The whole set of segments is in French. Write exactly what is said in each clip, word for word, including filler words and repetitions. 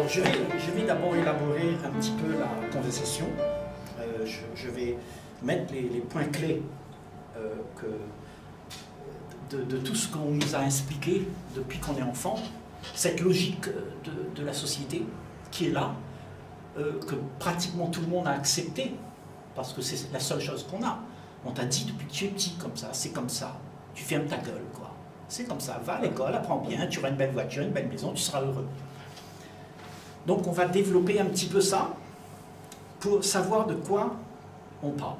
Alors je vais, je vais d'abord élaborer un petit peu la conversation. Euh, je, je vais mettre les, les points clés euh, que, de, de tout ce qu'on nous a expliqué depuis qu'on est enfant, cette logique de, de la société qui est là, euh, que pratiquement tout le monde a accepté, parce que c'est la seule chose qu'on a. On t'a dit depuis que tu es petit comme ça, c'est comme ça, tu fermes ta gueule, quoi. C'est comme ça, va à l'école, apprends bien, tu auras une belle voiture, une belle maison, tu seras heureux. Donc on va développer un petit peu ça pour savoir de quoi on parle.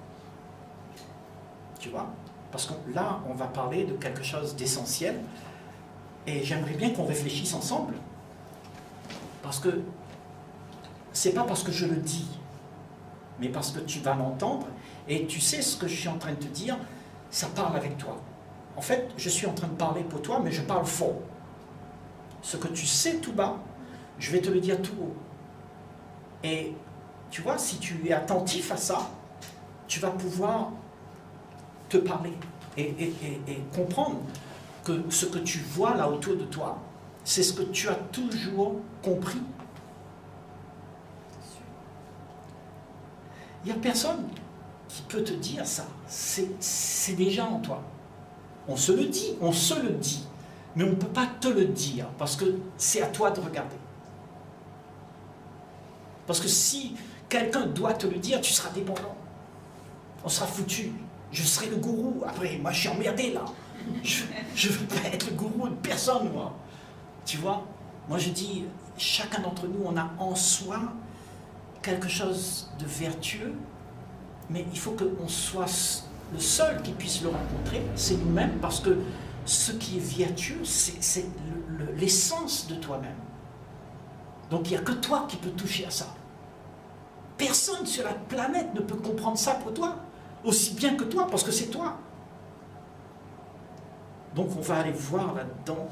Tu vois? Parce que là, on va parler de quelque chose d'essentiel et j'aimerais bien qu'on réfléchisse ensemble parce que c'est pas parce que je le dis, mais parce que tu vas m'entendre et tu sais ce que je suis en train de te dire, ça parle avec toi. En fait, je suis en train de parler pour toi, mais je parle fort. Ce que tu sais tout bas, je vais te le dire tout haut. Et tu vois, si tu es attentif à ça, tu vas pouvoir te parler et, et, et, et comprendre que ce que tu vois là autour de toi, c'est ce que tu as toujours compris. Il n'y a personne qui peut te dire ça. C'est déjà en toi. On se le dit, on se le dit, mais on ne peut pas te le dire parce que c'est à toi de regarder. Parce que si quelqu'un doit te le dire, tu seras dépendant. On sera foutu. Je serai le gourou. Après, moi, je suis emmerdé, là. Je ne veux pas être le gourou de personne, moi. Tu vois? Moi, je dis, chacun d'entre nous, on a en soi quelque chose de vertueux, mais il faut qu'on soit le seul qui puisse le rencontrer, c'est nous-mêmes, parce que ce qui est vertueux, c'est l'essence de toi-même. Donc il n'y a que toi qui peux toucher à ça. Personne sur la planète ne peut comprendre ça pour toi, aussi bien que toi, parce que c'est toi. Donc on va aller voir là-dedans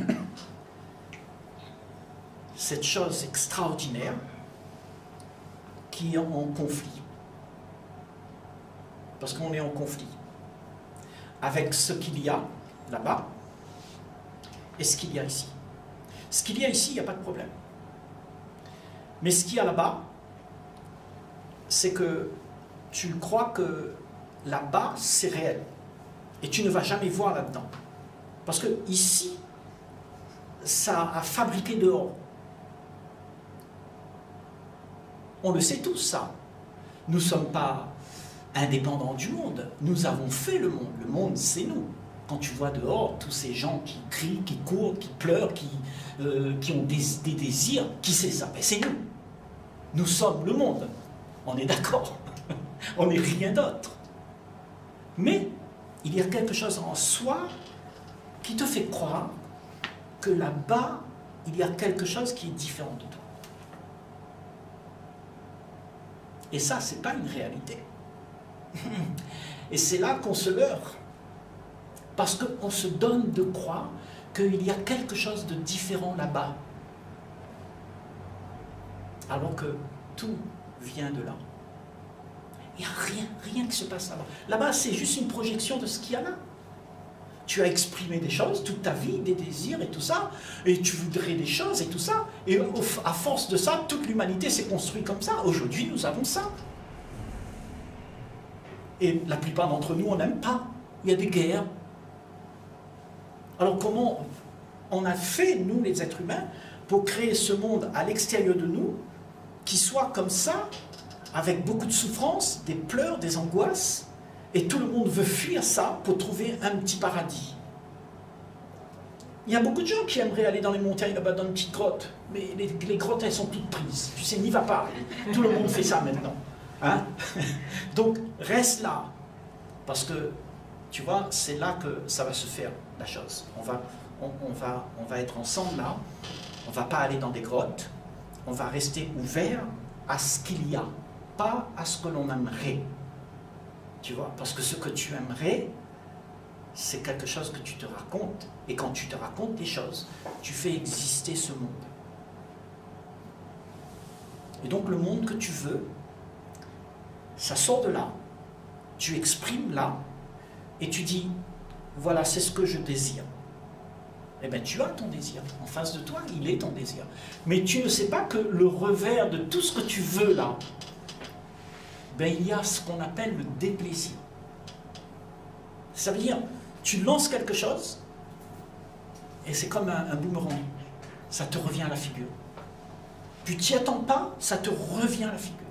cette chose extraordinaire qui est en conflit. Parce qu'on est en conflit avec ce qu'il y a là-bas et ce qu'il y a ici. Ce qu'il y a ici, il n'y a pas de problème. Mais ce qu'il y a là-bas, c'est que tu crois que là-bas, c'est réel. Et tu ne vas jamais voir là-dedans. Parce que ici, ça a fabriqué dehors. On le sait tous, ça. Nous ne sommes pas indépendants du monde. Nous avons fait le monde. Le monde, c'est nous. Quand tu vois dehors tous ces gens qui crient, qui courent, qui pleurent, qui, euh, qui ont des, des désirs, qui c'est ça? C'est nous. Nous sommes le monde. On est d'accord. On n'est rien d'autre. Mais il y a quelque chose en soi qui te fait croire que là-bas, il y a quelque chose qui est différent de toi. Et ça, ce n'est pas une réalité. Et c'est là qu'on se leurre. Parce qu'on se donne de croire qu'il y a quelque chose de différent là-bas. Alors que tout vient de là. Il n'y a rien, rien qui se passe là-bas. Là-bas, c'est juste une projection de ce qu'il y a là. Tu as exprimé des choses toute ta vie, des désirs et tout ça, et tu voudrais des choses et tout ça, et à force de ça, toute l'humanité s'est construite comme ça. Aujourd'hui, nous avons ça. Et la plupart d'entre nous, on n'aime pas. Il y a des guerres. Alors comment on a fait, nous les êtres humains, pour créer ce monde à l'extérieur de nous, qui soit comme ça, avec beaucoup de souffrance, des pleurs, des angoisses, et tout le monde veut fuir ça pour trouver un petit paradis. Il y a beaucoup de gens qui aimeraient aller dans les montagnes, là-bas, dans une petite grotte, mais les, les grottes, elles sont toutes prises. Tu sais, n'y va pas. Tout le monde fait ça maintenant. Hein? Donc, reste là. Parce que, tu vois, c'est là que ça va se faire, la chose. On va, on, on va, on va être ensemble là. On ne va pas aller dans des grottes. On va rester ouvert à ce qu'il y a, pas à ce que l'on aimerait. Tu vois, parce que ce que tu aimerais, c'est quelque chose que tu te racontes. Et quand tu te racontes des choses, tu fais exister ce monde. Et donc le monde que tu veux, ça sort de là, tu exprimes là, et tu dis, voilà, c'est ce que je désire. eh bien tu as ton désir. En face de toi, il est ton désir. Mais tu ne sais pas que le revers de tout ce que tu veux là, ben, il y a ce qu'on appelle le déplaisir. Ça veut dire, tu lances quelque chose, et c'est comme un, un boomerang. Ça te revient à la figure. Puis tu n'y attends pas, ça te revient à la figure.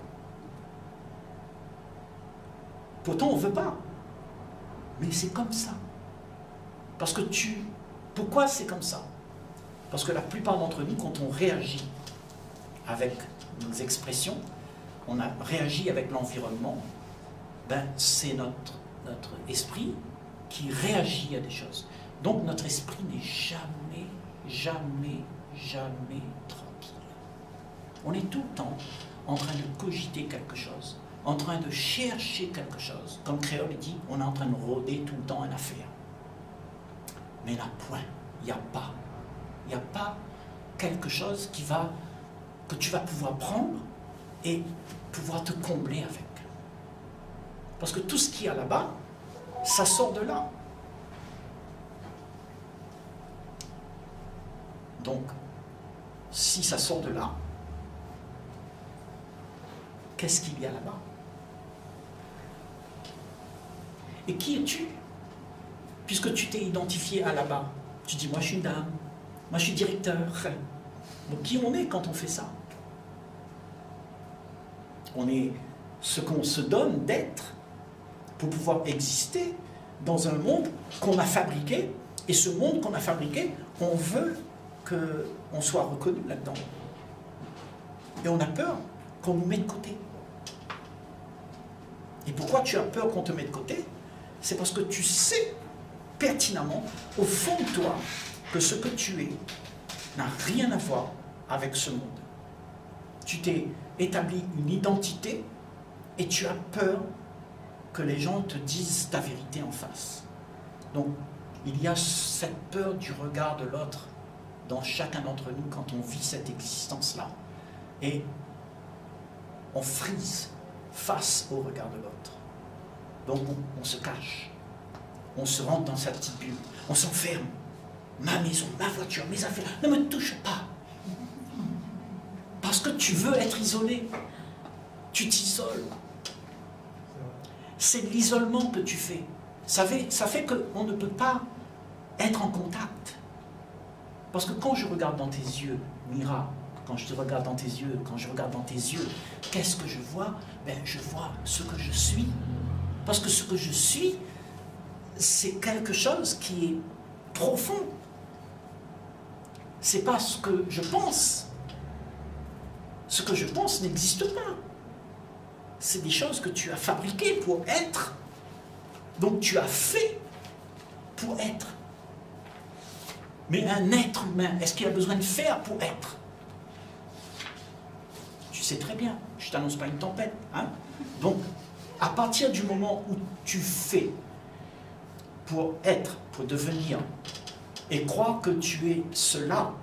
Pourtant, on ne veut pas. Mais c'est comme ça. Parce que tu... Pourquoi c'est comme ça? Parce que la plupart d'entre nous, quand on réagit avec nos expressions, on a réagi avec l'environnement, ben, c'est notre, notre esprit qui réagit à des choses. Donc notre esprit n'est jamais, jamais, jamais tranquille. On est tout le temps en train de cogiter quelque chose, en train de chercher quelque chose. Comme Créole dit, on est en train de rôder tout le temps une affaire. Mais là, point, il n'y a pas. Il n'y a pas quelque chose qui va, que tu vas pouvoir prendre et pouvoir te combler avec. Parce que tout ce qu'il y a là-bas, ça sort de là. Donc, si ça sort de là, qu'est-ce qu'il y a là-bas? Et qui es-tu? Puisque tu t'es identifié à là-bas, tu dis, moi je suis une dame, moi je suis directeur. Donc qui on est quand on fait ça? On est ce qu'on se donne d'être pour pouvoir exister dans un monde qu'on a fabriqué. Et ce monde qu'on a fabriqué, on veut qu'on soit reconnu là-dedans. Et on a peur qu'on nous mette de côté. Et pourquoi tu as peur qu'on te mette de côté? C'est parce que tu sais pertinemment, au fond de toi, que ce que tu es n'a rien à voir avec ce monde. Tu t'es établi une identité et tu as peur que les gens te disent ta vérité en face. Donc, il y a cette peur du regard de l'autre dans chacun d'entre nous quand on vit cette existence-là. Et on frise face au regard de l'autre. Donc, on, on se cache. On se rentre dans sa petite bulle. On s'enferme. Ma maison, ma voiture, mes affaires, ne me touche pas. Parce que tu veux être isolé. Tu t'isoles. C'est l'isolement que tu fais. Ça fait, ça fait qu'on ne peut pas être en contact. Parce que quand je regarde dans tes yeux, Mira, quand je te regarde dans tes yeux, quand je regarde dans tes yeux, qu'est-ce que je vois? Ben, je vois ce que je suis. Parce que ce que je suis, c'est quelque chose qui est profond. C'est pas ce que je pense. Ce que je pense n'existe pas. C'est des choses que tu as fabriquées pour être. Donc tu as fait pour être. Mais un être humain, est-ce qu'il a besoin de faire pour être? Tu sais très bien, je ne t'annonce pas une tempête. Hein? Donc, à partir du moment où tu fais pour être, pour devenir, et croire que tu es cela,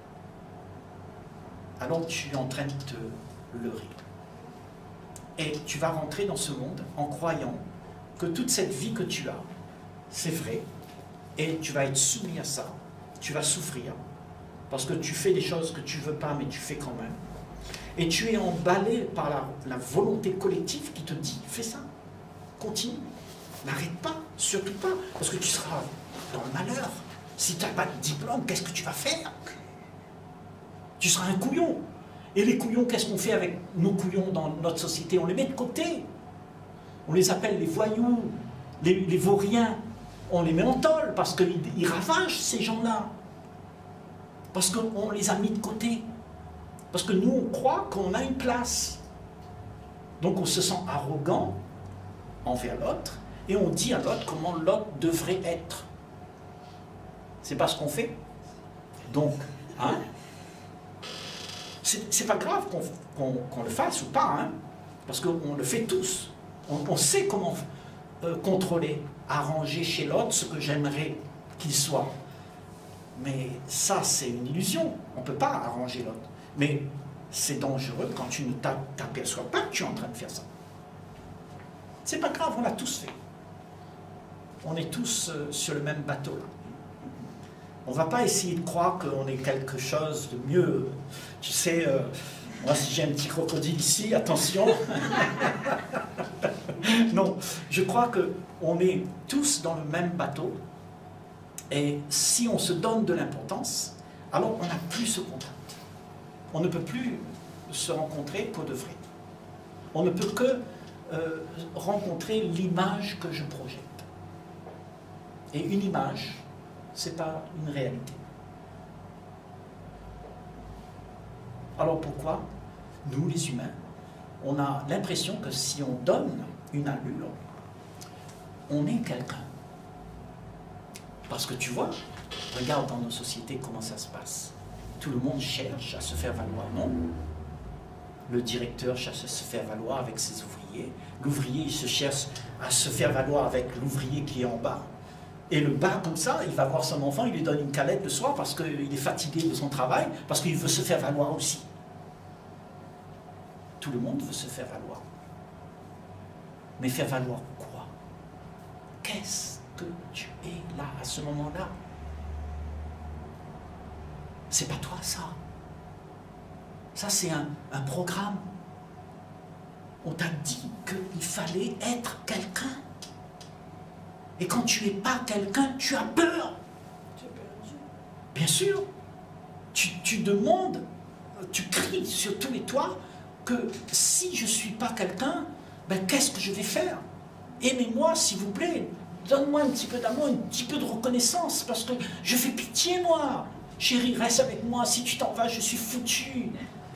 alors tu es en train de te leurrer. Et tu vas rentrer dans ce monde en croyant que toute cette vie que tu as, c'est vrai, et tu vas être soumis à ça, tu vas souffrir, parce que tu fais des choses que tu ne veux pas, mais tu fais quand même. Et tu es emballé par la, la volonté collective qui te dit, fais ça, continue, n'arrête pas, surtout pas, parce que tu seras dans le malheur. Si tu n'as pas de diplôme, qu'est-ce que tu vas faire? Tu seras un couillon. Et les couillons, qu'est-ce qu'on fait avec nos couillons dans notre société? On les met de côté. On les appelle les voyous, les, les vauriens. On les met en tôle parce qu'ils ils ravagent ces gens-là. Parce qu'on les a mis de côté. Parce que nous, on croit qu'on a une place. Donc on se sent arrogant envers l'autre et on dit à l'autre comment l'autre devrait être. C'est pas ce qu'on fait. Donc, hein, c'est pas grave qu'on qu'on, qu'on le fasse ou pas, hein, parce qu'on le fait tous. On, on sait comment euh, contrôler, arranger chez l'autre ce que j'aimerais qu'il soit. Mais ça, c'est une illusion. On ne peut pas arranger l'autre. Mais c'est dangereux quand tu ne t'aperçois pas que tu es en train de faire ça. C'est pas grave, on l'a tous fait. On est tous euh, sur le même bateau là. On ne va pas essayer de croire qu'on est quelque chose de mieux. Tu sais, euh, moi si j'ai un petit crocodile ici, attention. Non, je crois qu'on est tous dans le même bateau. Et si on se donne de l'importance, alors on n'a plus ce contact. On ne peut plus se rencontrer pour de vrai. On ne peut que euh, rencontrer l'image que je projette. Et une image, ce n'est pas une réalité. Alors pourquoi, nous les humains, on a l'impression que si on donne une allure, on est quelqu'un. Parce que tu vois, regarde dans nos sociétés comment ça se passe. Tout le monde cherche à se faire valoir, non? Le directeur cherche à se faire valoir avec ses ouvriers. L'ouvrier, il se cherche à se faire valoir avec l'ouvrier qui est en bas. Et le bas, comme ça, il va voir son enfant, il lui donne une calette le soir parce qu'il est fatigué de son travail, parce qu'il veut se faire valoir aussi. Tout le monde veut se faire valoir. Mais faire valoir quoi? Qu'est-ce que tu es là, à ce moment-là? C'est pas toi, ça. Ça, c'est un, un programme. On t'a dit qu'il fallait être quelqu'un. Et quand tu n'es pas quelqu'un, tu as peur. Tu as perdu. Bien sûr. Tu, tu demandes, tu cries sur tous les toits que si je ne suis pas quelqu'un, ben, qu'est-ce que je vais faire? Aimez-moi, s'il vous plaît. Donne-moi un petit peu d'amour, un petit peu de reconnaissance, parce que je fais pitié, moi. Chérie, reste avec moi. Si tu t'en vas, je suis foutu.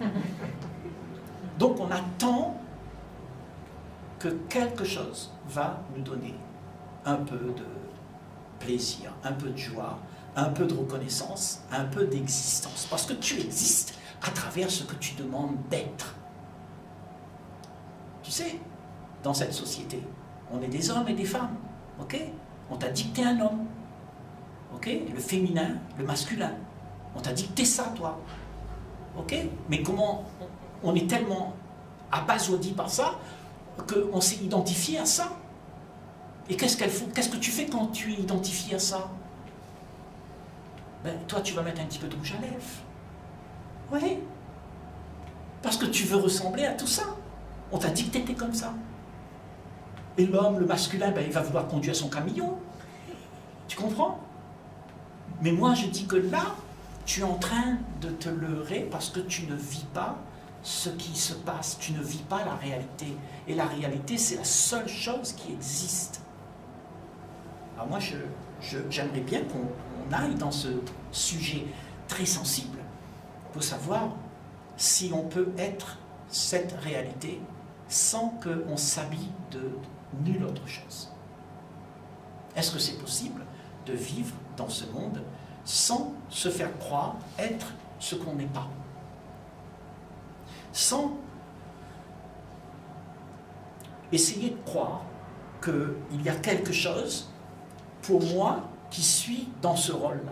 Donc on attend que quelque chose va nous donner un peu de plaisir, un peu de joie, un peu de reconnaissance, un peu d'existence. Parce que tu existes à travers ce que tu demandes d'être. Tu sais, dans cette société, on est des hommes et des femmes, ok? On t'a dit que t'es un homme, ok? Le féminin, le masculin. On t'a dit que t'es ça, toi, ok? Mais comment on est tellement abasourdi par ça qu'on s'est identifié à ça? Et qu'est-ce qu'elle fait? Qu'est-ce que tu fais quand tu es identifié à ça? Ben, toi, tu vas mettre un petit peu de rouge à lèvres. Oui. Parce que tu veux ressembler à tout ça. On t'a dit que tu étais comme ça. Et l'homme, le masculin, ben, il va vouloir conduire son camion. Tu comprends? Mais moi, je dis que là, tu es en train de te leurrer parce que tu ne vis pas ce qui se passe. Tu ne vis pas la réalité. Et la réalité, c'est la seule chose qui existe. Alors moi, je, je, j'aimerais bien qu'on aille dans ce sujet très sensible pour savoir si on peut être cette réalité sans qu'on s'habille de nulle autre chose. Est-ce que c'est possible de vivre dans ce monde sans se faire croire être ce qu'on n'est pas? Sans essayer de croire qu'il y a quelque chose pour moi qui suis dans ce rôle-là.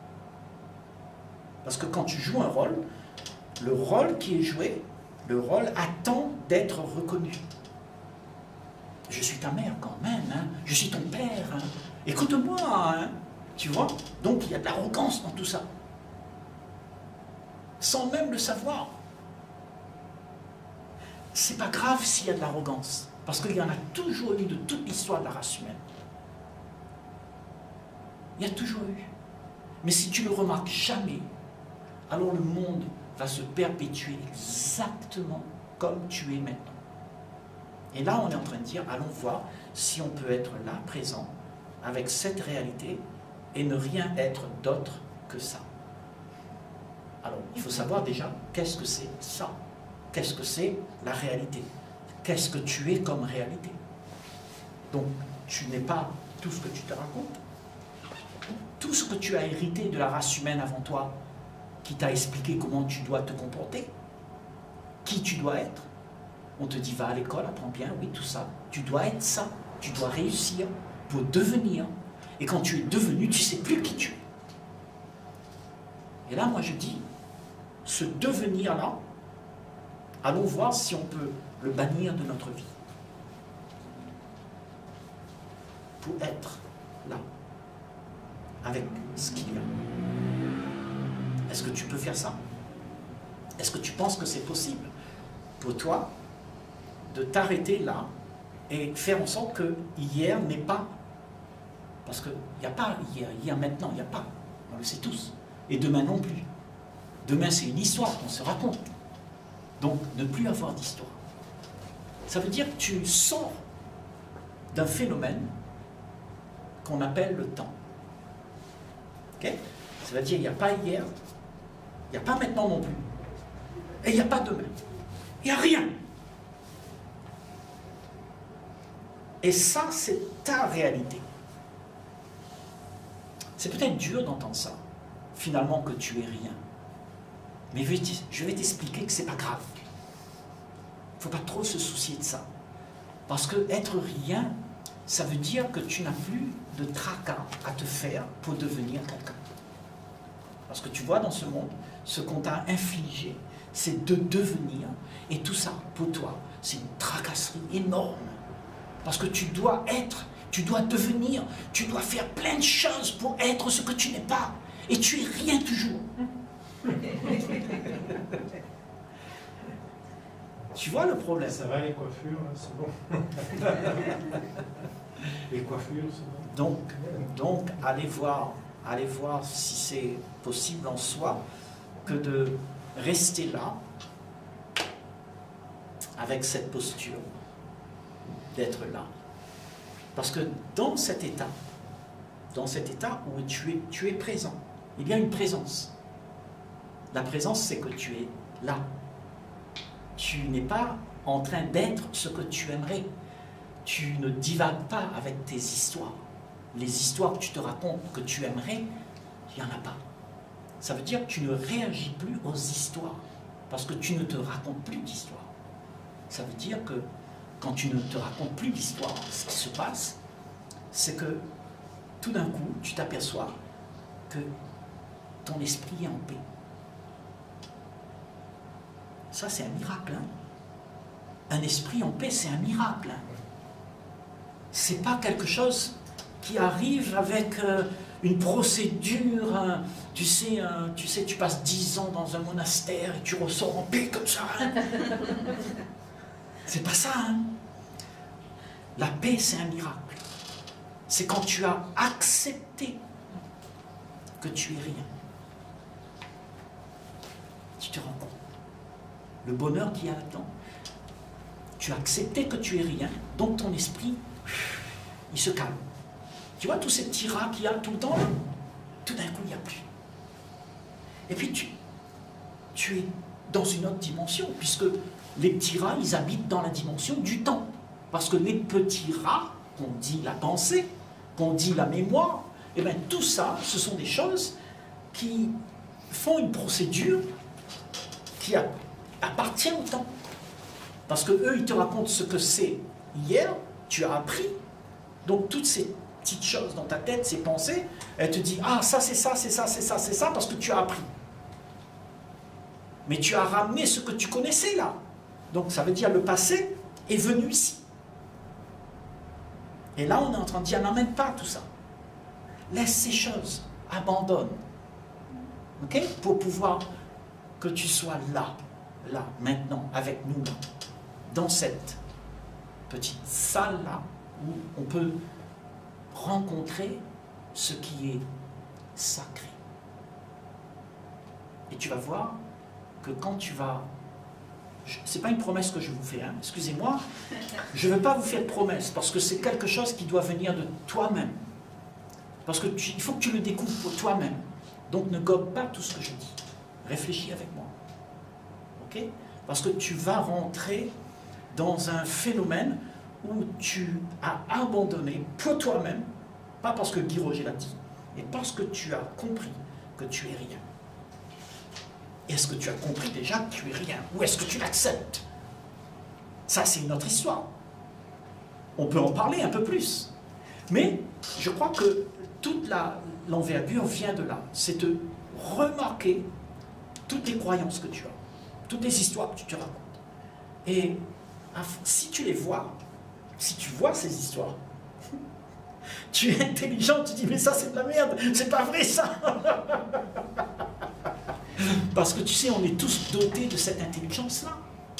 Parce que quand tu joues un rôle, le rôle qui est joué, le rôle attend d'être reconnu. Je suis ta mère quand même, hein. Je suis ton père, hein. Écoute-moi, hein. Tu vois? Donc il y a de l'arrogance dans tout ça. Sans même le savoir. C'est pas grave s'il y a de l'arrogance, parce qu'il y en a toujours eu de toute l'histoire de la race humaine. Il y a toujours eu. Mais si tu ne le remarques jamais, alors le monde va se perpétuer exactement comme tu es maintenant. Et là, on est en train de dire, allons voir si on peut être là, présent, avec cette réalité, et ne rien être d'autre que ça. Alors, il faut savoir déjà, qu'est-ce que c'est ça? Qu'est-ce que c'est la réalité? Qu'est-ce que tu es comme réalité? Donc, tu n'es pas tout ce que tu te racontes. Tout ce que tu as hérité de la race humaine avant toi, qui t'a expliqué comment tu dois te comporter, qui tu dois être. On te dit, va à l'école, apprends bien, oui, tout ça. Tu dois être ça, tu dois réussir pour devenir. Et quand tu es devenu, tu ne sais plus qui tu es. Et là, moi, je dis, ce devenir-là, allons voir si on peut le bannir de notre vie. Pour être là, avec ce qu'il y a. Est-ce que tu peux faire ça? Est-ce que tu penses que c'est possible pour toi de t'arrêter là et faire en sorte que hier n'est pas? Parce qu'il n'y a pas hier, hier maintenant, il n'y a pas. On le sait tous. Et demain non plus. Demain, c'est une histoire qu'on se raconte. Donc, ne plus avoir d'histoire. Ça veut dire que tu sors d'un phénomène qu'on appelle le temps. Okay? Ça veut dire qu'il n'y a pas hier, il n'y a pas maintenant non plus. Et il n'y a pas demain. Il n'y a rien. Et ça, c'est ta réalité. C'est peut-être dur d'entendre ça, finalement, que tu es rien. Mais je vais t'expliquer que ce n'est pas grave. Il ne faut pas trop se soucier de ça. Parce que être rien, ça veut dire que tu n'as plus de tracas à te faire pour devenir quelqu'un. Parce que tu vois, dans ce monde, ce qu'on t'a infligé, c'est de devenir, et tout ça, pour toi, c'est une tracasserie énorme. Parce que tu dois être, tu dois devenir, tu dois faire plein de choses pour être ce que tu n'es pas. Et tu es rien toujours. Tu vois le problème? Ça va, les coiffures, c'est bon. Les coiffures, c'est bon. Donc, donc allez voir, allez voir si c'est possible en soi que de rester là, avec cette posture, d'être là. Parce que dans cet état, dans cet état où tu es, tu es présent, il y a une présence. La présence, c'est que tu es là. Tu n'es pas en train d'être ce que tu aimerais. Tu ne divagues pas avec tes histoires. Les histoires que tu te racontes, que tu aimerais, il n'y en a pas. Ça veut dire que tu ne réagis plus aux histoires, parce que tu ne te racontes plus d'histoires. Ça veut dire que quand tu ne te racontes plus d'histoire, ce qui se passe, c'est que tout d'un coup, tu t'aperçois que ton esprit est en paix. Ça, c'est un miracle. Hein? Un esprit en paix, c'est un miracle. Hein? C'est pas quelque chose qui arrive avec euh, une procédure. Hein? Tu sais, hein, tu sais, tu passes dix ans dans un monastère et tu ressors en paix comme ça. Hein? C'est pas ça. Hein? La paix, c'est un miracle. C'est quand tu as accepté que tu es rien. Tu te rends compte. Le bonheur qu'il y a là-dedans. Tu as accepté que tu es rien, donc ton esprit, il se calme. Tu vois tous ces petits rats qu'il y a tout le temps, tout d'un coup, il n'y a plus. Et puis tu, tu es dans une autre dimension, puisque les petits rats, ils habitent dans la dimension du temps. Parce que les petits rats, qu'on dit la pensée, qu'on dit la mémoire, et bien tout ça, ce sont des choses qui font une procédure qui a, appartient au temps. Parce que eux, ils te racontent ce que c'est hier, tu as appris. Donc toutes ces petites choses dans ta tête, ces pensées, elles te disent, ah ça c'est ça, c'est ça, c'est ça, c'est ça, parce que tu as appris. Mais tu as ramené ce que tu connaissais là. Donc ça veut dire le passé est venu ici. Et là, on est en train de dire, n'emmène pas tout ça. Laisse ces choses, abandonne. Ok? Pour pouvoir que tu sois là, là, maintenant, avec nous, là, dans cette petite salle-là, où on peut rencontrer ce qui est sacré. Et tu vas voir que quand tu vas... Ce n'est pas une promesse que je vous fais, hein, excusez-moi. Je ne veux pas vous faire de promesse, parce que c'est quelque chose qui doit venir de toi-même. Parce qu'il faut que tu le découvres pour toi-même. Donc ne gobe pas tout ce que je dis. Réfléchis avec moi. Ok? Parce que tu vas rentrer dans un phénomène où tu as abandonné pour toi-même, pas parce que Guy Roger l'a dit, mais parce que tu as compris que tu es rien. Est-ce que tu as compris déjà que tu es rien? Ou est-ce que tu l'acceptes? Ça, c'est une autre histoire. On peut en parler un peu plus. Mais je crois que toute l'envergure vient de là. C'est de remarquer toutes les croyances que tu as, toutes les histoires que tu te racontes. Et si tu les vois, si tu vois ces histoires, tu es intelligent, tu dis mais ça c'est de la merde, c'est pas vrai ça. Parce que tu sais, on est tous dotés de cette intelligence-là.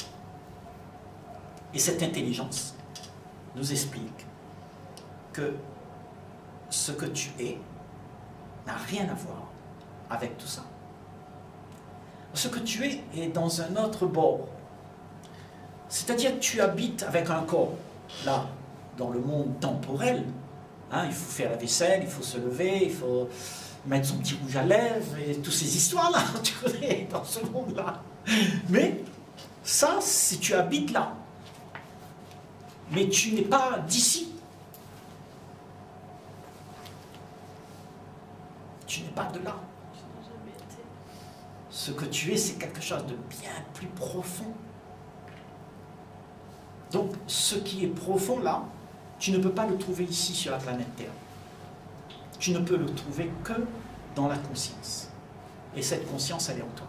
Et cette intelligence nous explique que ce que tu es n'a rien à voir avec tout ça. Ce que tu es est dans un autre bord. C'est-à-dire que tu habites avec un corps, là, dans le monde temporel. Hein, il faut faire la vaisselle, il faut se lever, il faut mettre son petit rouge à lèvres, et toutes ces histoires-là, tu connais, dans ce monde-là. Mais ça, si tu habites là, mais tu n'es pas d'ici. Tu n'es pas de là. Ce que tu es, c'est quelque chose de bien plus profond. Donc, ce qui est profond là, tu ne peux pas le trouver ici sur la planète Terre. Tu ne peux le trouver que dans la conscience. Et cette conscience, elle est en toi.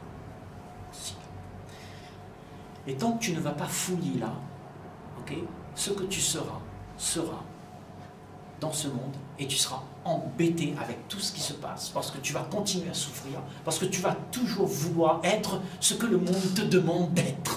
Et tant que tu ne vas pas fouiller là, ok, ce que tu seras, sera dans ce monde, et tu seras embêté avec tout ce qui se passe, parce que tu vas continuer à souffrir, parce que tu vas toujours vouloir être ce que le monde te demande d'être.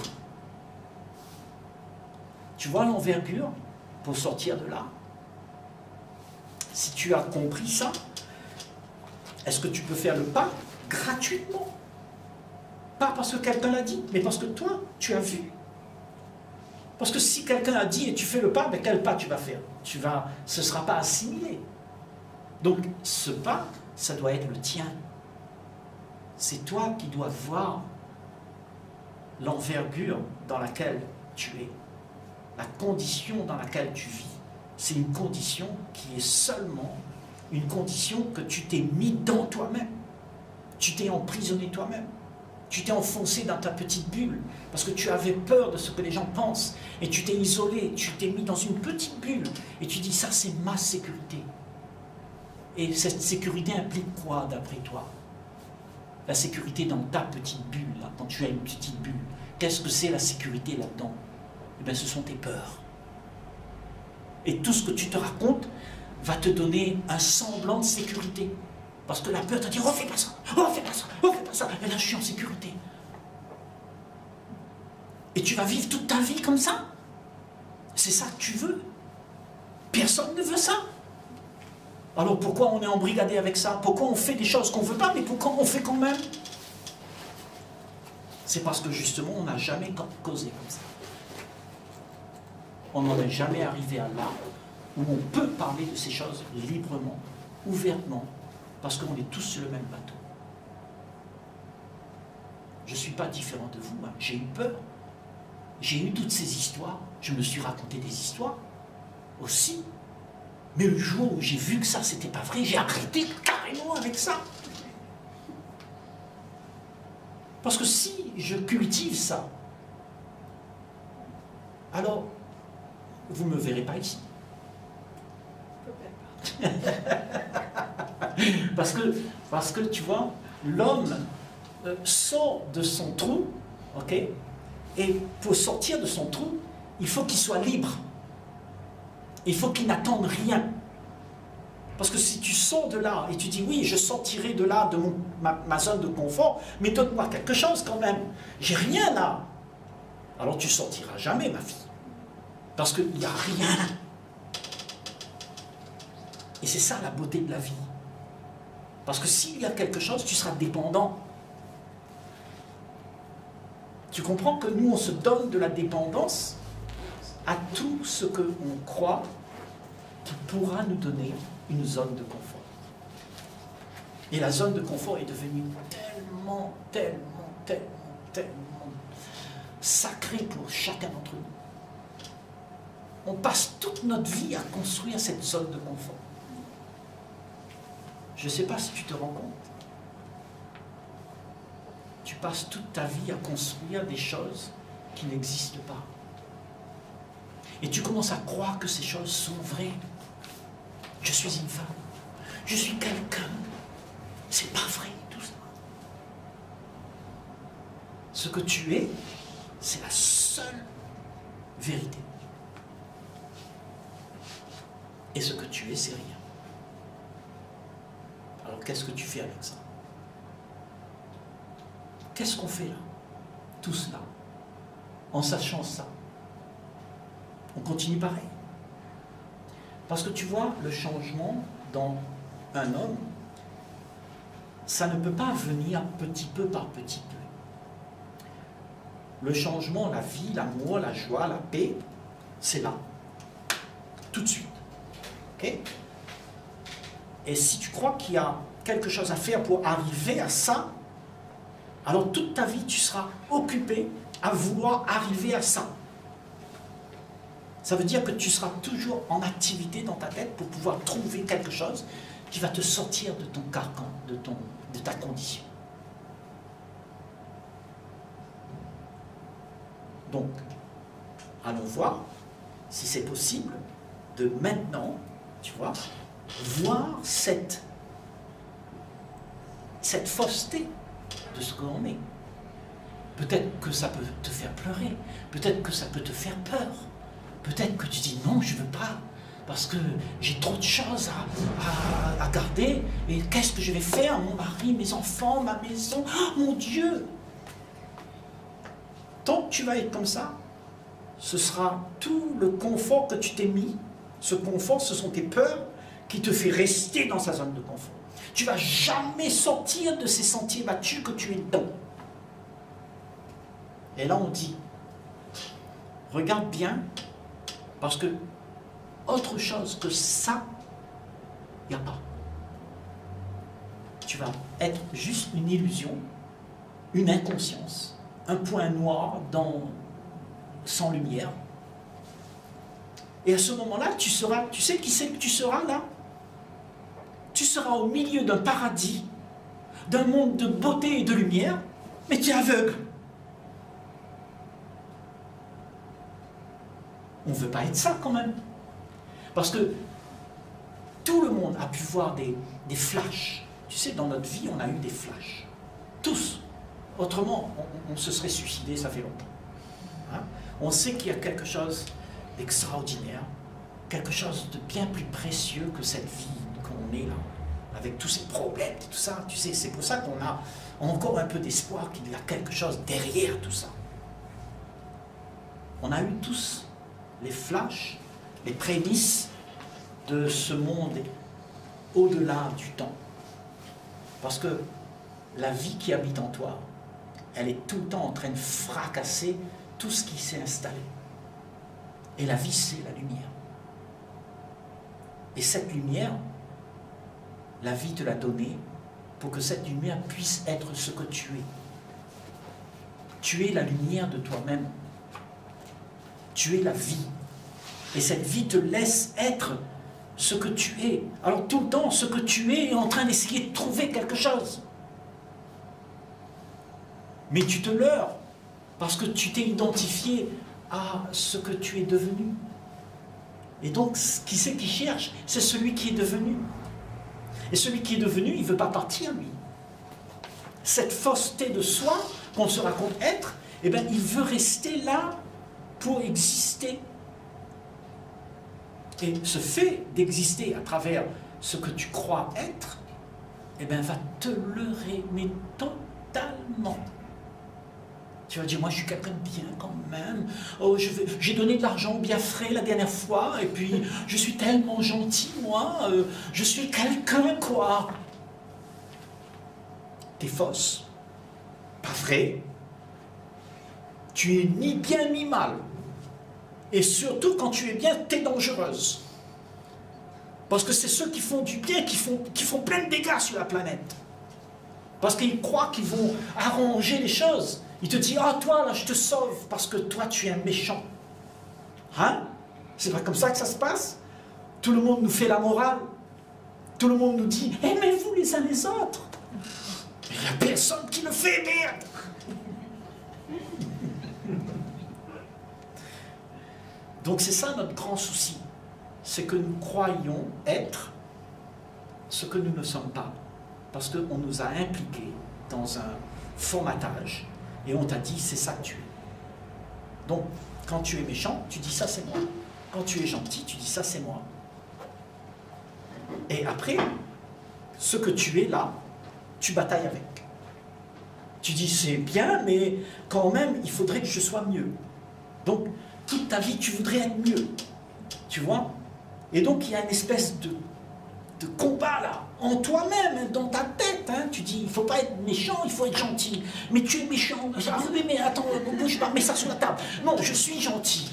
Tu vois l'envergure pour sortir de là? Si tu as compris ça, est-ce que tu peux faire le pas gratuitement? Pas parce que quelqu'un l'a dit, mais parce que toi, tu as vu. Parce que si quelqu'un a dit et tu fais le pas, mais quel pas tu vas faire? Tu vas, ce ne sera pas assimilé. Donc ce pas, ça doit être le tien. C'est toi qui dois voir l'envergure dans laquelle tu es, la condition dans laquelle tu vis. C'est une condition qui est seulement une condition que tu t'es mis dans toi-même. Tu t'es emprisonné toi-même. Tu t'es enfoncé dans ta petite bulle parce que tu avais peur de ce que les gens pensent et tu t'es isolé, tu t'es mis dans une petite bulle et tu dis ça c'est ma sécurité. Et cette sécurité implique quoi d'après toi? La sécurité dans ta petite bulle, là, quand tu as une petite bulle. Qu'est-ce que c'est la sécurité là-dedans? Eh bien ce sont tes peurs. Et tout ce que tu te racontes va te donner un semblant de sécurité. Parce que la peur te dit, oh fais pas ça, oh fais pas ça, oh fais pas ça, et là je suis en sécurité. Et tu vas vivre toute ta vie comme ça? C'est ça que tu veux? Personne ne veut ça. Alors pourquoi on est embrigadé avec ça? Pourquoi on fait des choses qu'on ne veut pas, mais pourquoi on fait quand même? C'est parce que justement on n'a jamais causé comme ça. On n'en est jamais arrivé à là où on peut parler de ces choses librement, ouvertement, parce qu'on est tous sur le même bateau. Je ne suis pas différent de vous, hein. J'ai eu peur. J'ai eu toutes ces histoires. Je me suis raconté des histoires aussi. Mais le jour où j'ai vu que ça, c'était pas vrai, j'ai arrêté carrément avec ça. Parce que si je cultive ça, alors vous ne me verrez pas ici. Parce que, parce que tu vois, l'homme euh, sort de son trou, ok, et pour sortir de son trou, il faut qu'il soit libre. Il faut qu'il n'attende rien. Parce que si tu sors de là et tu dis oui, je sortirai de là, de mon, ma, ma zone de confort, mais donne-moi quelque chose quand même. J'ai rien là. Alors tu sortiras jamais, ma fille. Parce qu'il n'y a rien. Et c'est ça la beauté de la vie. Parce que s'il y a quelque chose, tu seras dépendant. Tu comprends que nous, on se donne de la dépendance à tout ce que l'on croit qui pourra nous donner une zone de confort. Et la zone de confort est devenue tellement, tellement, tellement, tellement sacrée pour chacun d'entre nous. On passe toute notre vie à construire cette zone de confort. Je ne sais pas si tu te rends compte. Tu passes toute ta vie à construire des choses qui n'existent pas. Et tu commences à croire que ces choses sont vraies. Je suis une femme. Je suis quelqu'un. C'est pas vrai tout ça. Ce que tu es, c'est la seule vérité. Et ce que tu es, c'est rien. Alors qu'est-ce que tu fais avec ça? qu'est-ce qu'on fait là? Tout cela, en sachant ça. On continue pareil. Parce que tu vois, le changement dans un homme, ça ne peut pas venir petit peu par petit peu. Le changement, la vie, l'amour, la joie, la paix, c'est là. Tout de suite. Ok? Et si tu crois qu'il y a quelque chose à faire pour arriver à ça, alors toute ta vie, tu seras occupé à vouloir arriver à ça. Ça veut dire que tu seras toujours en activité dans ta tête pour pouvoir trouver quelque chose qui va te sortir de ton carcan, de, ton, de ta condition. Donc, allons voir si c'est possible de maintenant, tu vois, voir cette, cette fausseté de ce que l'on est. Peut-être que ça peut te faire pleurer, peut-être que ça peut te faire peur, peut-être que tu dis non, je ne veux pas, parce que j'ai trop de choses à, à, à garder, et qu'est-ce que je vais faire, mon mari, mes enfants, ma maison, oh, mon Dieu! Tant que tu vas être comme ça, ce sera tout le confort que tu t'es mis. Ce confort, ce sont tes peurs qui te fait rester dans sa zone de confort. Tu ne vas jamais sortir de ces sentiers battus que tu es dedans. Et là, on dit, regarde bien, parce que autre chose que ça, il n'y a pas. Tu vas être juste une illusion, une inconscience, un point noir dans, sans lumière. Et à ce moment-là, tu seras, tu sais qui c'est que tu seras là? Tu seras au milieu d'un paradis, d'un monde de beauté et de lumière, mais tu es aveugle. On ne veut pas être ça quand même. Parce que tout le monde a pu voir des, des flashs. Tu sais, dans notre vie, on a eu des flashs. Tous. Autrement, on, on se serait suicidé, ça fait longtemps. Hein? On sait qu'il y a quelque chose d'extraordinaire, quelque chose de bien plus précieux que cette vie qu'on est là, avec tous ces problèmes et tout ça. Tu sais, c'est pour ça qu'on a encore un peu d'espoir qu'il y a quelque chose derrière tout ça. On a eu tous les flashs, les prémices de ce monde au-delà du temps. Parce que la vie qui habite en toi, elle est tout le temps en train de fracasser tout ce qui s'est installé. Et la vie, c'est la lumière. Et cette lumière, la vie te l'a donnée pour que cette lumière puisse être ce que tu es. Tu es la lumière de toi-même. Tu es la vie. Et cette vie te laisse être ce que tu es. Alors tout le temps, ce que tu es est en train d'essayer de trouver quelque chose. Mais tu te leurres, parce que tu t'es identifié à ce que tu es devenu. Et donc, qui c'est qui cherche? C'est celui qui est devenu. Et celui qui est devenu, il ne veut pas partir, lui. Cette fausseté de soi, qu'on se raconte être, eh bien, il veut rester là pour exister. Et ce fait d'exister à travers ce que tu crois être, eh bien, va te leurrer, mais totalement. Tu vas dire, moi je suis quelqu'un de bien quand même, oh, j'ai donné de l'argent bien frais la dernière fois, et puis je suis tellement gentil, moi, euh, je suis quelqu'un quoi. T'es fausse, pas vrai. Tu es ni bien ni mal. Et surtout quand tu es bien, t'es dangereuse. Parce que c'est ceux qui font du bien, qui font, qui font plein de dégâts sur la planète. Parce qu'ils croient qu'ils vont arranger les choses. Il te dit, ah toi là je te sauve parce que toi tu es un méchant. Hein? C'est pas comme ça que ça se passe? Tout le monde nous fait la morale. Tout le monde nous dit, aimez-vous les uns les autres. Il n'y a personne qui le fait, merde. Donc c'est ça notre grand souci. C'est que nous croyons être ce que nous ne sommes pas. Parce qu'on nous a impliqués dans un formatage. Et on t'a dit, c'est ça que tu es. Donc, quand tu es méchant, tu dis, ça c'est moi. Quand tu es gentil, tu dis, ça c'est moi. Et après, ce que tu es là, tu batailles avec. Tu dis c'est bien, mais quand même, il faudrait que je sois mieux. Donc, toute ta vie, tu voudrais être mieux. Tu vois? Et donc, il y a une espèce de, de combat là, en toi-même, dans ta tête. Hein. Tu dis, il ne faut pas être méchant, il faut être gentil. Mais tu es méchant. Ah oui, mais attends, bouge pas, mets ça sur la table. Non, je suis gentil.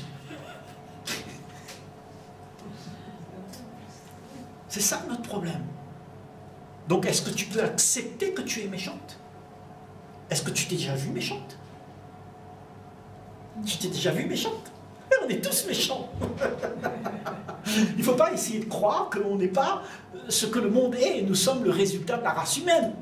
C'est ça notre problème. Donc, est-ce que tu peux accepter que tu es méchante? Est-ce que tu t'es déjà vue méchante? Tu t'es déjà vue méchante? On est tous méchants. Il ne faut pas essayer de croire que l'on n'est pas ce que le monde est. Et nous sommes le résultat de la race humaine.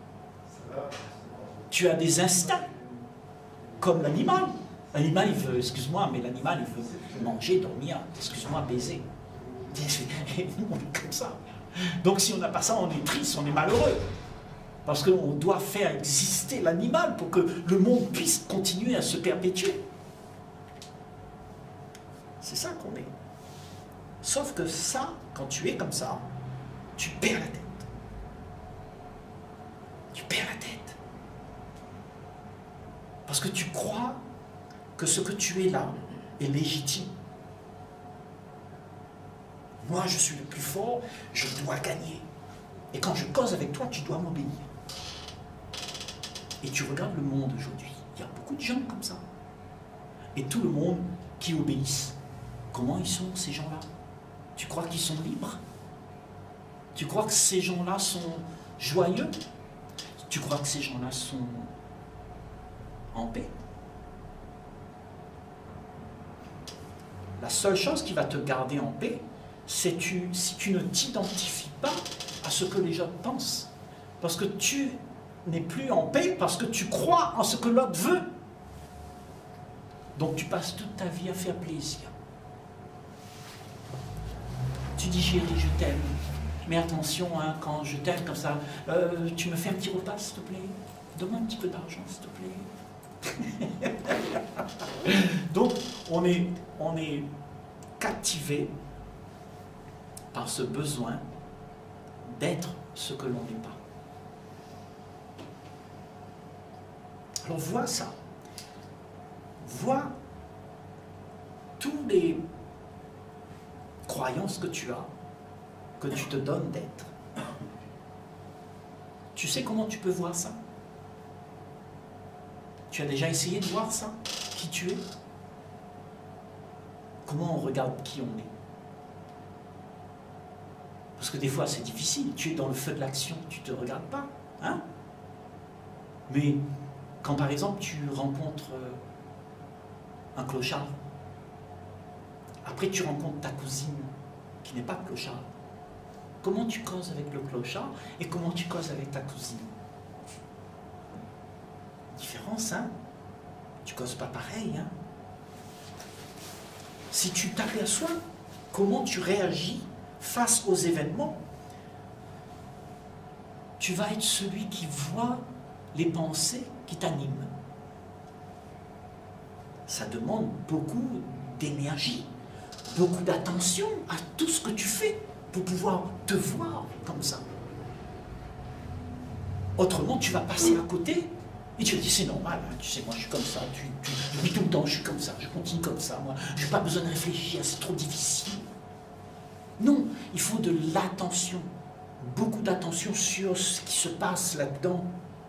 Tu as des instincts, comme l'animal. L'animal, il veut, excuse-moi, mais l'animal, il veut manger, dormir, excuse-moi, baiser. Et nous, on est comme ça. Donc si on n'a pas ça, on est triste, on est malheureux. Parce qu'on doit faire exister l'animal pour que le monde puisse continuer à se perpétuer. C'est ça qu'on est. Sauf que ça, quand tu es comme ça, tu perds la tête. Tu perds la tête. Parce que tu crois que ce que tu es là est légitime. Moi, je suis le plus fort, je dois gagner. Et quand je cause avec toi, tu dois m'obéir. Et tu regardes le monde aujourd'hui, il y a beaucoup de gens comme ça. Et tout le monde qui obéissent. Comment ils sont, ces gens-là? Tu crois qu'ils sont libres? Tu crois que ces gens-là sont joyeux? Tu crois que ces gens-là sont en paix? La seule chose qui va te garder en paix, c'est tu, si tu ne t'identifies pas à ce que les gens pensent. Parce que tu n'es plus en paix, parce que tu crois en ce que l'autre veut. Donc tu passes toute ta vie à faire plaisir. Tu dis chérie, je t'aime. Mais attention, hein, quand je t'aime comme ça, euh, tu me fais un petit repas s'il te plaît. Donne-moi un petit peu d'argent s'il te plaît. Donc on est, on est captivé par ce besoin d'être ce que l'on n'est pas. Alors vois ça. Vois tous les croyances que tu as, que tu te donnes d'être. Tu sais comment tu peux voir ça? Tu as déjà essayé de voir ça? Qui tu es? Comment on regarde qui on est? Parce que des fois c'est difficile, tu es dans le feu de l'action, tu ne te regardes pas. Hein? Mais quand par exemple tu rencontres un clochard, après tu rencontres ta cousine qui n'est pas clochard, comment tu causes avec le clochard et comment tu causes avec ta cousine? Différence, hein? Tu causes pas pareil, hein? Si tu t'aperçois comment tu réagis face aux événements, tu vas être celui qui voit les pensées qui t'animent. Ça demande beaucoup d'énergie, beaucoup d'attention à tout ce que tu fais pour pouvoir te voir comme ça. Autrement, tu vas passer à côté et tu vas dire c'est normal, hein, tu sais, moi je suis comme ça, tu, tu, depuis tout le temps je suis comme ça, je continue comme ça, moi je n'ai pas besoin de réfléchir, c'est trop difficile. Non, il faut de l'attention, beaucoup d'attention sur ce qui se passe là-dedans.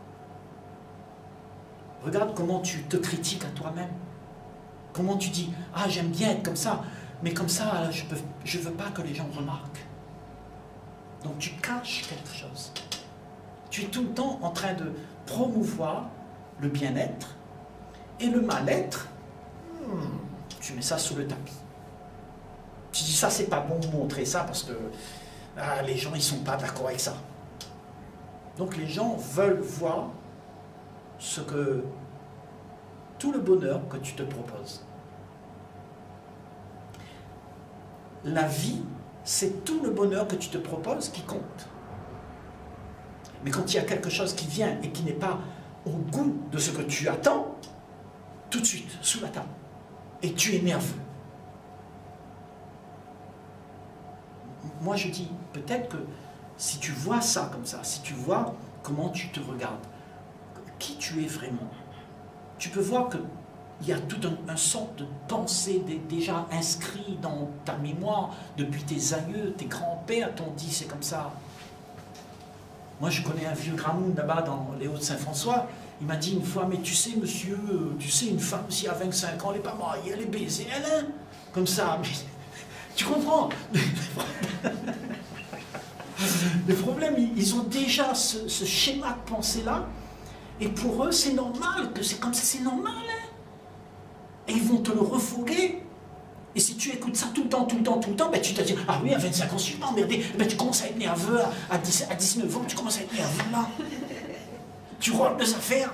Regarde comment tu te critiques à toi-même. Comment tu dis, ah j'aime bien être comme ça, mais comme ça je ne je veux pas que les gens remarquent. Donc tu caches quelque chose. Tu es tout le temps en train de promouvoir le bien-être et le mal-être, hmm, tu mets ça sous le tapis. Tu dis ça c'est pas bon de montrer ça parce que ah, les gens ils sont pas d'accord avec ça. Donc les gens veulent voir ce que tout le bonheur que tu te proposes. La vie, c'est tout le bonheur que tu te proposes qui compte. Mais quand il y a quelque chose qui vient et qui n'est pas au goût de ce que tu attends, tout de suite, sous la table, et tu es nerveux. Moi je dis, peut-être que si tu vois ça comme ça, si tu vois comment tu te regardes, qui tu tu es vraiment, tu peux voir qu'il y a toute un, un sorte de pensée déjà inscrit dans ta mémoire depuis tes aïeux, tes grands-pères t'ont dit c'est comme ça. Moi je connais un vieux gramoun là-bas dans les Hauts-de-Saint-François, il m'a dit une fois, mais tu sais monsieur, tu sais une femme si à vingt-cinq ans elle n'est pas mariée, elle est baisée, elle hein, comme ça. Mais, tu comprends? Le problème, ils ont déjà ce, ce schéma de pensée-là, et pour eux, c'est normal, que c'est comme ça, c'est normal. Hein? Et ils vont te le refourguer. Et si tu écoutes ça tout le temps, tout le temps, tout le temps, ben tu te dis, ah oui, à vingt-cinq ans, je suis pas emmerdé. Ben tu commences à être nerveux, à, dix, à dix-neuf ans, tu commences à être nerveux là. Tu rôles des affaires.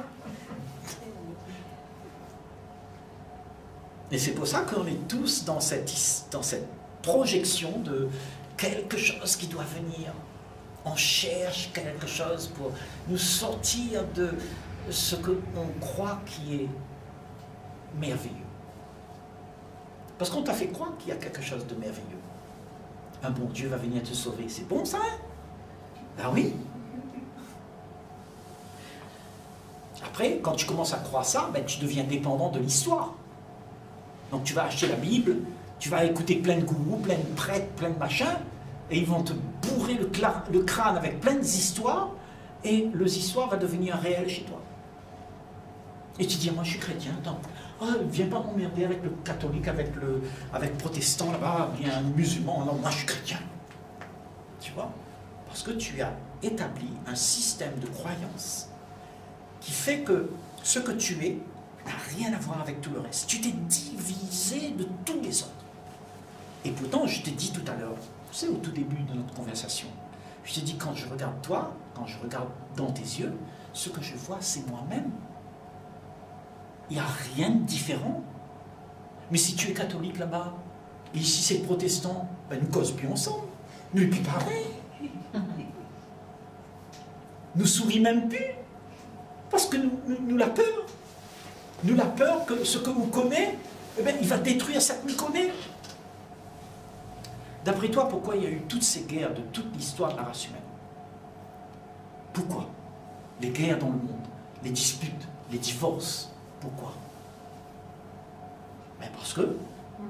Et c'est pour ça qu'on est tous dans cette, dans cette projection de quelque chose qui doit venir. On cherche quelque chose pour nous sortir de ce qu'on croit qui est merveilleux. Parce qu'on t'a fait croire qu'il y a quelque chose de merveilleux. Un bon Dieu va venir te sauver. C'est bon ça, hein? Ah oui. Après, quand tu commences à croire ça, ben, tu deviens dépendant de l'histoire. Donc tu vas acheter la Bible, tu vas écouter plein de gourous, plein de prêtres, plein de machins, et ils vont te bourrer le, le crâne avec plein d'histoires, et les histoires vont devenir réelles chez toi. Et tu dis, moi je suis chrétien, donc, oh, viens pas m'emmerder avec le catholique, avec le, avec le protestant là-bas, bien musulman, non, moi je suis chrétien. Tu vois? Parce que tu as établi un système de croyance qui fait que ce que tu es n'a rien à voir avec tout le reste. Tu t'es divisé de tous les autres. Et pourtant, je t'ai dit tout à l'heure, tu sais, au tout début de notre conversation, je t'ai dit, quand je regarde toi, quand je regarde dans tes yeux, ce que je vois, c'est moi-même. Il n'y a rien de différent. Mais si tu es catholique là-bas, et ici c'est protestant, ben nous causons plus ensemble. Nous n'est plus pareil. Nous sourit même plus. Parce que nous, nous, nous la peur. Nous la peur que ce que nous connaît, eh ben, il va détruire ce que nous connaît. D'après toi, pourquoi il y a eu toutes ces guerres de toute l'histoire de la race humaine? Pourquoi? Les guerres dans le monde, les disputes, les divorces. Pourquoi? Mais parce que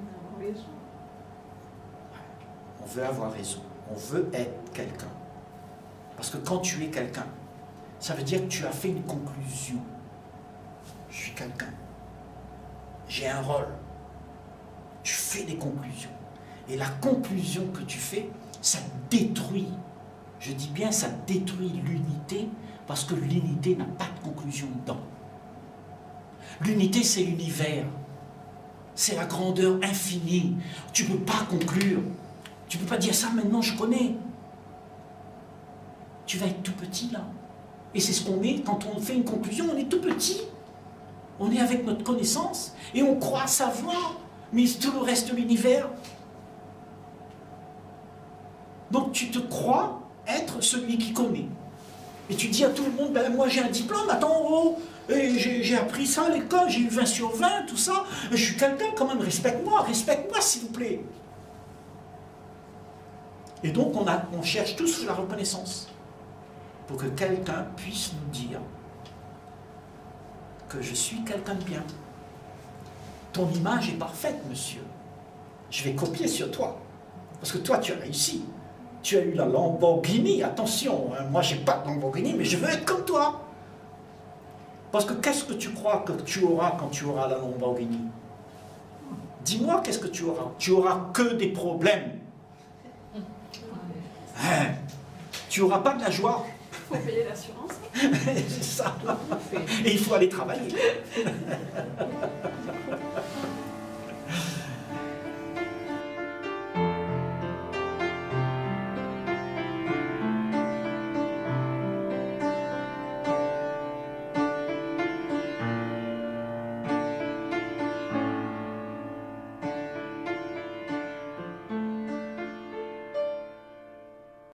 on veut avoir raison. On veut être quelqu'un. Parce que quand tu es quelqu'un, ça veut dire que tu as fait une conclusion. Je suis quelqu'un. J'ai un rôle. Tu fais des conclusions. Et la conclusion que tu fais, ça détruit. Je dis bien, ça détruit l'unité, parce que l'unité n'a pas de conclusion dedans. L'unité, c'est l'univers. C'est la grandeur infinie. Tu ne peux pas conclure. Tu ne peux pas dire ça maintenant, je connais. Tu vas être tout petit là. Et c'est ce qu'on est, quand on fait une conclusion, on est tout petit. On est avec notre connaissance et on croit savoir, mais tout le reste de l'univers. Donc tu te crois être celui qui connaît. Et tu dis à tout le monde, ben, moi j'ai un diplôme, attends, oh, j'ai appris ça à l'école, j'ai eu vingt sur vingt, tout ça, je suis quelqu'un quand même, respecte-moi, respecte-moi s'il vous plaît. Et donc on, a, on cherche tous la reconnaissance, pour que quelqu'un puisse nous dire que je suis quelqu'un de bien. Ton image est parfaite, monsieur. Je vais copier sur toi, parce que toi tu as réussi. Tu as eu la Lamborghini, attention, hein, moi j'ai pas de Lamborghini, mais je veux être comme toi. Parce que qu'est-ce que tu crois que tu auras quand tu auras la Lamborghini? Dis-moi, qu'est-ce que tu auras? Tu auras que des problèmes. Hein? Tu n'auras pas de la joie. Il faut payer l'assurance. C'est ça. Et il faut aller travailler.